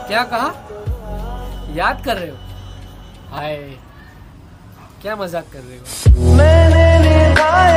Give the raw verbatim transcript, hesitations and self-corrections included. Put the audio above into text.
क्या कहा? याद कर रहे हो? हाय, क्या मजाक कर रहे हो? मैंने